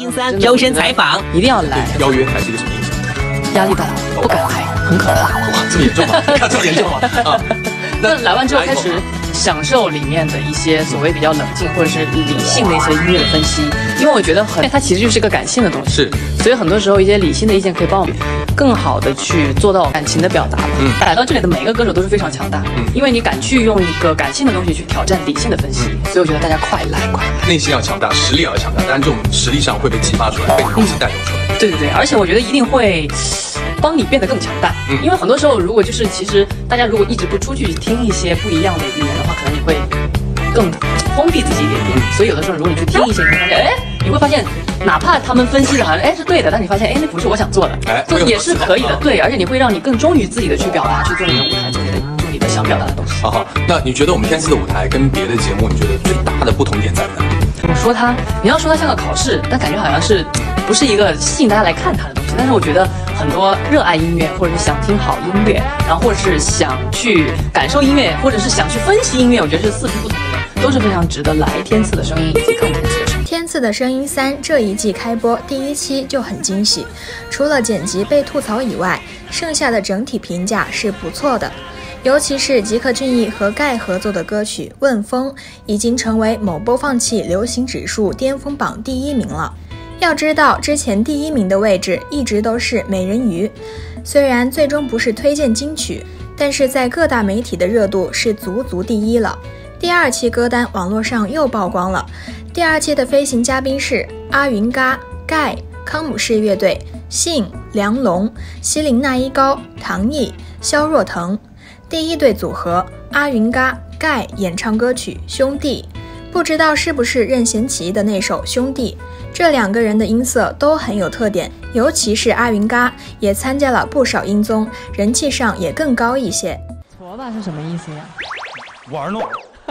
星3周深采访， 一定要来。 邀约还是一个什么印象？ 压力大，不敢来，很可怕。 哇，这么严重吗？这么严重吗？啊， 那来完之后开始享受里面的一些所谓比较冷静或者是理性的一些音乐的分析，因为我觉得它其实就是个感性的东西， 是， 所以很多时候一些理性的意见可以帮我们更好的去做到感情的表达。来到这里的每一个歌手都是非常强大，因为你敢去用一个感性的东西去挑战理性的分析，所以我觉得大家快来。 内心要强大，实力要强大，但这种实力上会被激发出来，被你东西带动出来。 对，而且我觉得一定会帮你变得更强大。因为很多时候，如果就是其实大家如果一直不出去听一些不一样的语言的话，可能你会更封闭自己一点点。所以有的时候，如果你去听一些，你会发现，哪怕他们分析的好像是对的，但你发现那不是我想做的，这也是可以的。对，而且你会让你更忠于自己的去表达，去做你的舞台，做你的想表达的东西。 好，那你觉得我们天赐的舞台跟别的节目，你觉得最大的不同点在哪？ 你要说它像个考试，但感觉好像是不是一个吸引大家来看它的东西。但是我觉得很多热爱音乐，或者是想听好音乐，然后或者是想去感受音乐，或者是想去分析音乐，我觉得是四肢不同的人，都是非常值得来天赐的声音以及看天赐的声音。 天赐的声音3这一季开播第1期就很惊喜，除了剪辑被吐槽以外，剩下的整体评价是不错的。尤其是吉克隽逸和盖合作的歌曲《问风》已经成为某播放器流行指数巅峰榜第1名了。要知道之前第1名的位置一直都是美人鱼，虽然最终不是推荐金曲，但是在各大媒体的热度是足第1了。第2期歌单网络上又曝光了，第2期的飞行嘉宾是阿云嘎、盖、康姆士乐队、信、梁龙、希林娜依高、唐毅、肖若腾。第1对组合阿云嘎、盖演唱歌曲《兄弟》，不知道是不是任贤齐的那首《兄弟》。这2个人的音色都很有特点，尤其是阿云嘎也参加了不少音综，人气上也更高一些。 挫吧是什么意思呀？ 玩弄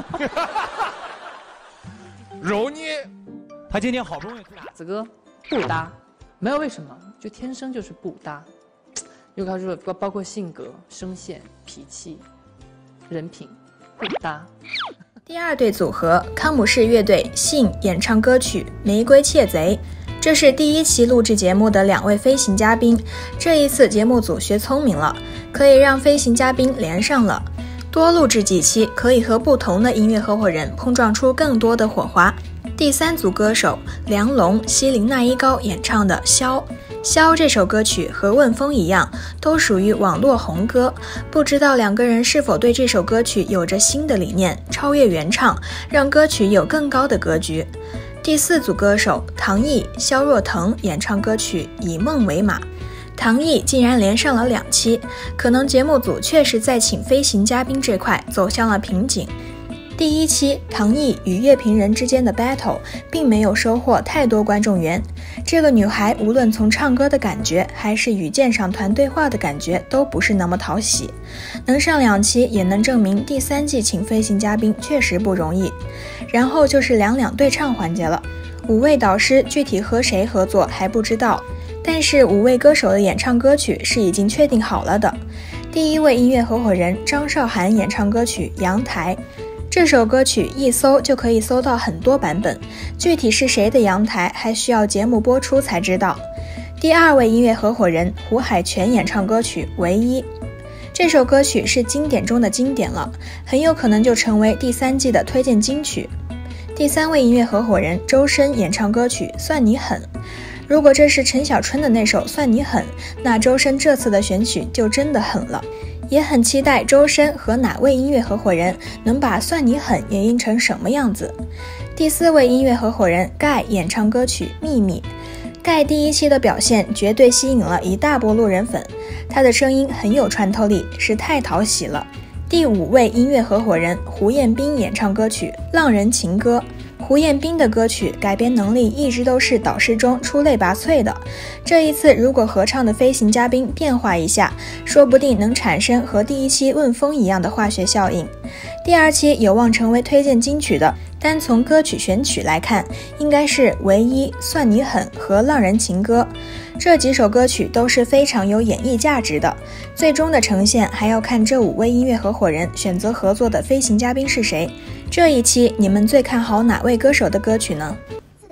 揉捏。他今天好不容易打字歌不搭，没有为什么，就天生就是不搭。又告诉包括性格、声线、脾气、人品不搭。 第2对组合康姆士乐队信演唱歌曲《玫瑰窃贼》，这是第1期录制节目的2位飞行嘉宾。这一次节目组学聪明了，可以让飞行嘉宾连上了，多录制几期，可以和不同的音乐合伙人碰撞出更多的火花。第3组歌手梁龙、希林娜依高演唱的《萧》这首歌曲和《问风》一样，都属于网络红歌。不知道2个人是否对这首歌曲有着新的理念，超越原唱，让歌曲有更高的格局。第4组歌手唐毅、肖若腾演唱歌曲《以梦为马》。唐毅竟然连上了2期，可能节目组确实在请飞行嘉宾这块走向了瓶颈。第1期唐毅与乐评人之间的 battle 并没有收获太多观众缘，这个女孩无论从唱歌的感觉还是与鉴赏团对话的感觉都不是那么讨喜，能上2期也能证明第3季请飞行嘉宾确实不容易。然后就是两对唱环节了，5位导师具体和谁合作还不知道，但是5位歌手的演唱歌曲是已经确定好了的。第1位音乐合伙人张韶涵演唱歌曲《阳台》，这首歌曲一搜就可以搜到很多版本，具体是谁的阳台还需要节目播出才知道。第2位音乐合伙人胡海泉演唱歌曲《唯一》，这首歌曲是经典中的经典了，很有可能就成为第3季的推荐金曲。第3位音乐合伙人周深演唱歌曲《算你狠》，如果这是陈小春的那首《算你狠》，那周深这次的选曲就真的狠了。也很期待周深和哪位音乐合伙人能把《算你狠》演绎成什么样子。第4位音乐合伙人盖演唱歌曲《秘密》，盖第1期的表现绝对吸引了一大波路人粉，他的声音很有穿透力，是太讨喜了。第5位音乐合伙人胡彦斌演唱歌曲《浪人情歌》，胡彦斌的歌曲改编能力一直都是导师中出类拔萃的，这一次如果合唱的飞行嘉宾变化一下，说不定能产生和第1期问风一样的化学效应。第2期有望成为推荐金曲的，单从歌曲选曲来看，应该是《唯一》、《算你狠》和《浪人情歌》，这几首歌曲都是非常有演绎价值的。最终的呈现还要看这5位音乐合伙人选择合作的飞行嘉宾是谁。这一期你们最看好哪位歌手的歌曲呢？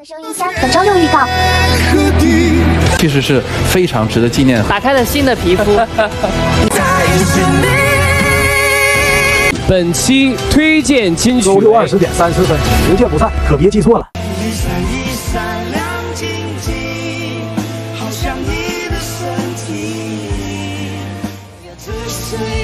声音3本周6预告， 其实是非常值得纪念。 打开了新的皮肤。 本期推荐金曲， 周六20点30分，不见不散，可别记错了。好像你的身体